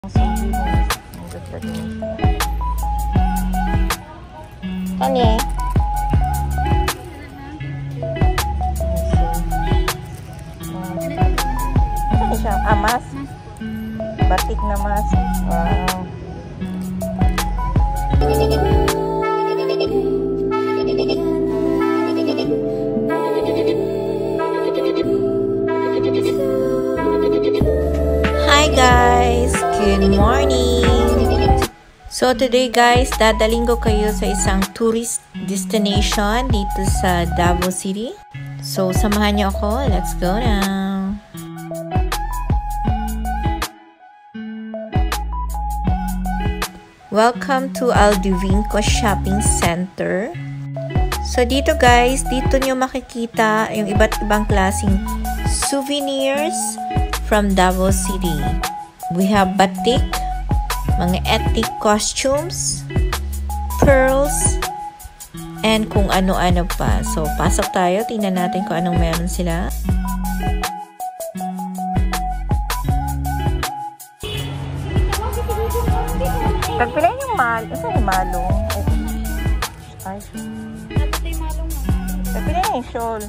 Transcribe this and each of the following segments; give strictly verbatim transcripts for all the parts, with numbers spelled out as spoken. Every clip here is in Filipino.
Kani? Ano siya? Ah, mas? Batik na mas. Wow. Hi guys! Good morning! So today guys, dadaling ko kayo sa isang tourist destination dito sa Davao City. So samahan niyo ako. Let's go now! Welcome to Alduvinco Shopping Center. So dito guys, dito nyo makikita yung iba't ibang klaseng souvenirs from Davao City. We have batik, mga ethnic costumes, pearls, and kung ano-ano pa. So, pasok tayo. Tingnan natin kung anong meron sila. Pagpilay yung mal. Isa yung malong. Ay, pagpilay yung shawl.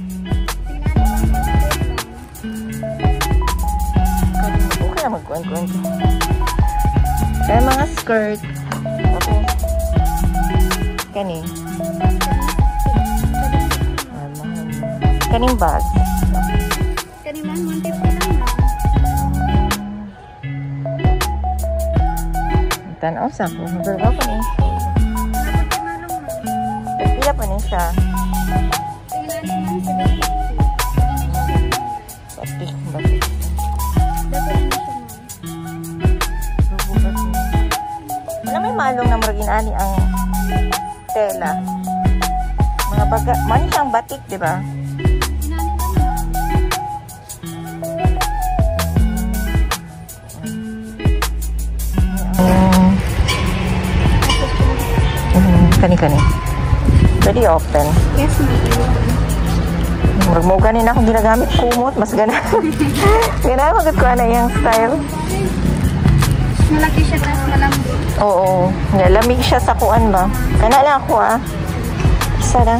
Okay na magkuhan-kuhan. Kaya mga skirt. Okay. Kani. Kaning bag. Kani man, one fifty lang na. Tanaw sa ko. Magagawa pa niya. Pagpila pa niya siya. Batik, batik. Alam may malong na marginali ang tela. Mga baga, mani siyang batik, di ba? Kani-kani. Pwede open. Yes, ma'am. Magmuga nila akong ginagamit kumot. Mas gana. Gana magod ko na yung style. Malaki siya tapos malambot. Oo. Lamig siya sa kuan ba? Kana lang ako ah. Isa na.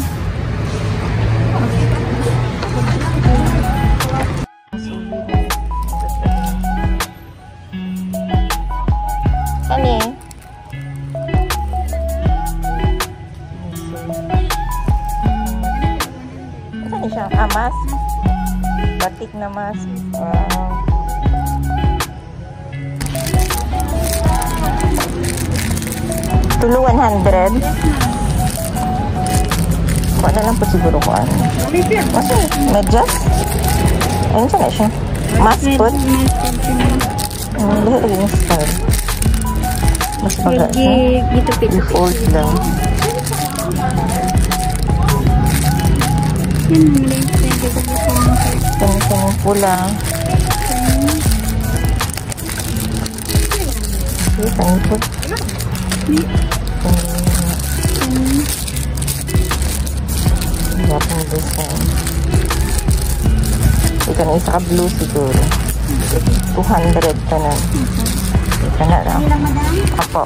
Kani? Ano siya? Ah, mas? Batik na mas. Wow. Tulo one hundred. Kuha na lang po siguro ko ano. Mas medyas? Ano siya na siya? Mas foot? Ang lahat lagi yung style. Mas baga siya. I-fold lang. Yan, nangilay sa Tanong-tanong pula. Okay, tanong po. Wala pong design. Ito na isa ka blue siguro. two hundred ka na. Ito na lang. Apo.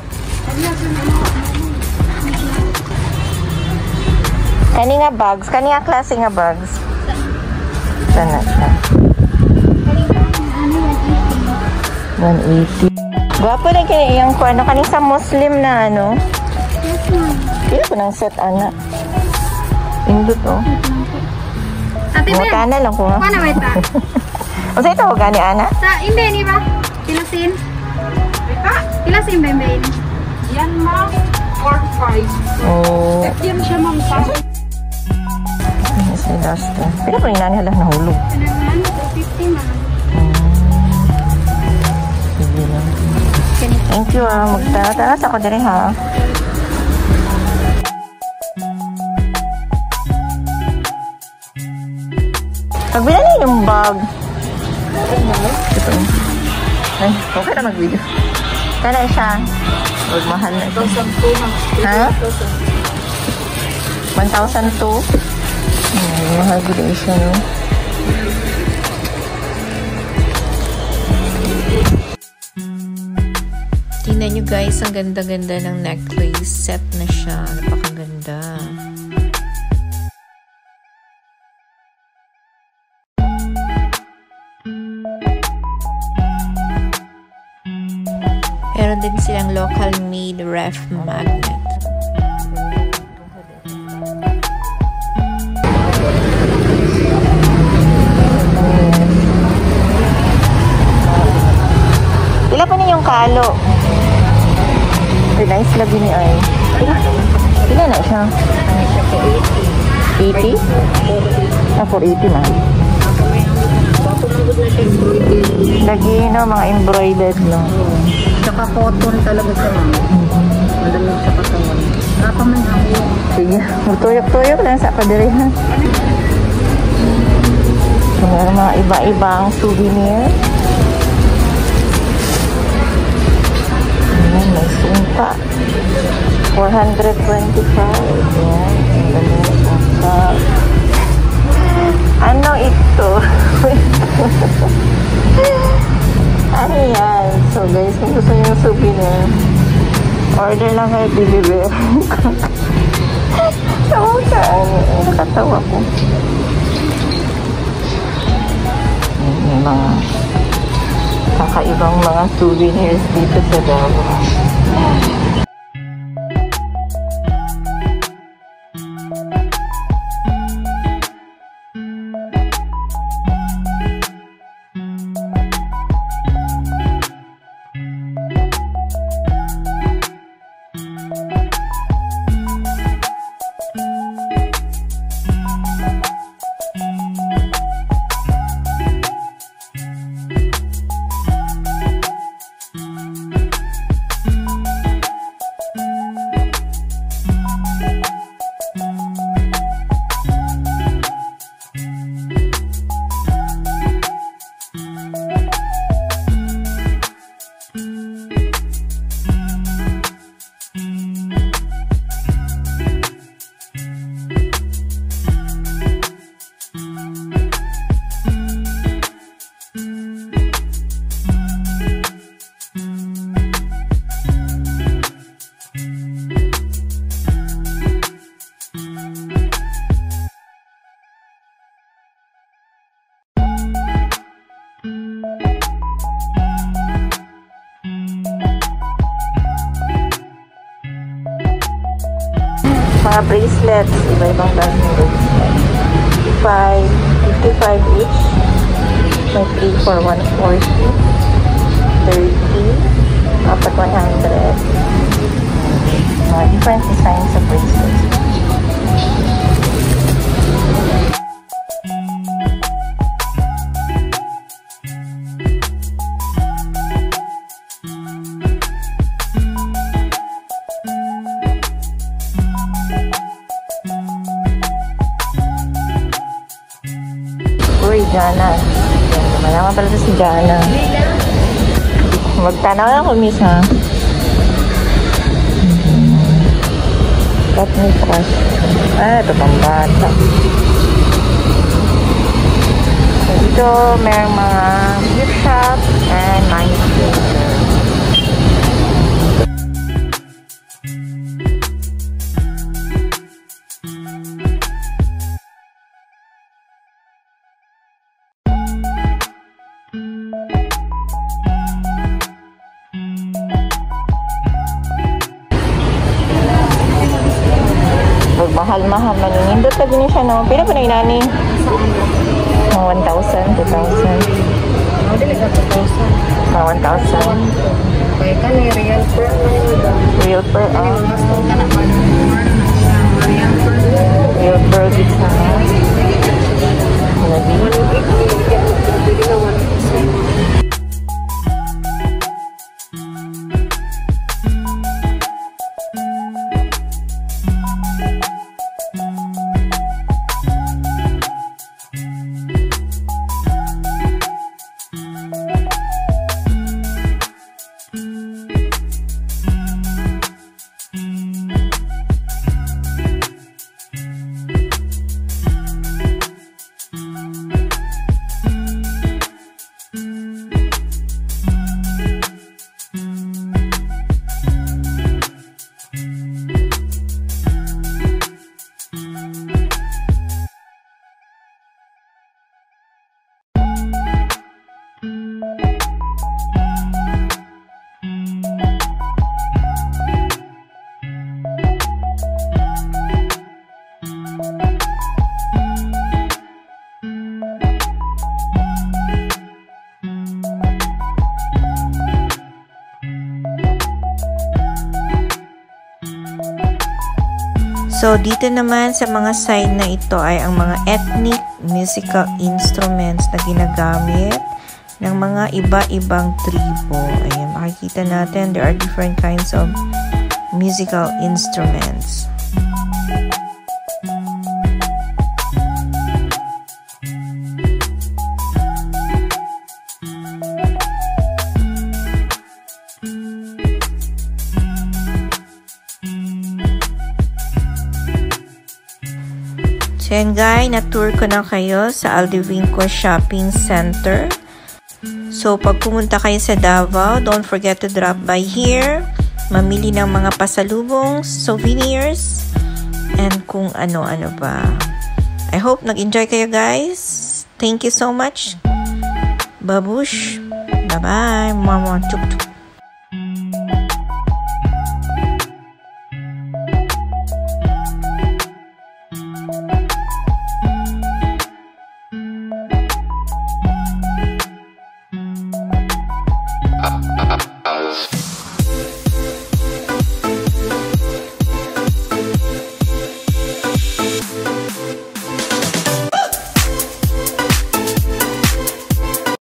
Kani nga bags? Kani nga klase nga bags? Ito na siya. one eighty. Gwapo na kaya yung ano, kaning sa Muslim na ano. Kaya ko ng set, anak. Indot, oh. Ate Ben, Mutana lang ko, ha? mana wait ba? O sa ito, gani, anak? Sa imbe ni ba? Pilasin? Pilasin ba imbe ni? Yan, ma'am. four five. Oh. Yan siya, ma'am. Ano si Dasta? Pero pa rin nani halang nahulog. Kanaman, two fifty ma'am. Sige lang. Thank you, ah. Magtataas ako din, ha? Pagbila na yung bag. Ito. Ay, okay na mag-video. Kaya siya. Huwag mahal na ito. Ha? one thousand two. Hmm, mahal din siya, no? Tingnan nyo guys, ang ganda-ganda ng necklace. Set na siya. Napakaganda. Meron din silang local made ref magnet. Ila pa niya yung kalo. Nice lagi ni ay. Ila na siya? eighty? Ah, four eighty na. Lagi no, mga embroidered no. Tsaka cotton talaga siya. Madamig sa katawan. Napa man ako. Sige, magtuyok-tuyok lang sa kadirihan. So, meron mga iba-ibang souvenir. Ayan, may sungka. four hundred twenty-five. Ayan, ang dami sungka. Ano ito? Ano yan? So guys, kung gusto nyo yung souvenir, order lang kayo, deliver. Tawa ka. Nakatawa ko. May mga kakaibang mga souvenirs dito sa Davao. Mga bracelets, iba-ibang brand ng bracelet. fifty-five each. May three for one forty. thirty. Apat one hundred. Mga different designs of bracelets. Uy, Jana. Malaman pala si Jana. Magtanaw lang ko, miss, ha? Cut me crush. Ah, ito pang bata. So, dito, mayroong mga gift shop and mind theater. Mahal-mahal maningindot lagi ni siya, no? Pila pa na inani? Mga one thousand, two thousand. Mga one thousand. Kaya ka ni real pearl. Real pearl, ah. Real pearl dito. Lagi. So, dito naman sa mga side na ito ay ang mga ethnic musical instruments na ginagamit ng mga iba-ibang tribo. Ayan, makikita natin there are different kinds of musical instruments. So yan guys, na-tour ko na kayo sa Aldevinco Shopping Center. So pag pumunta kayo sa Davao, don't forget to drop by here. Mamili ng mga pasalubong, souvenirs, and kung ano-ano ba. I hope nag-enjoy kayo guys. Thank you so much. Babush. Bye-bye. Mama. Chuk chuk.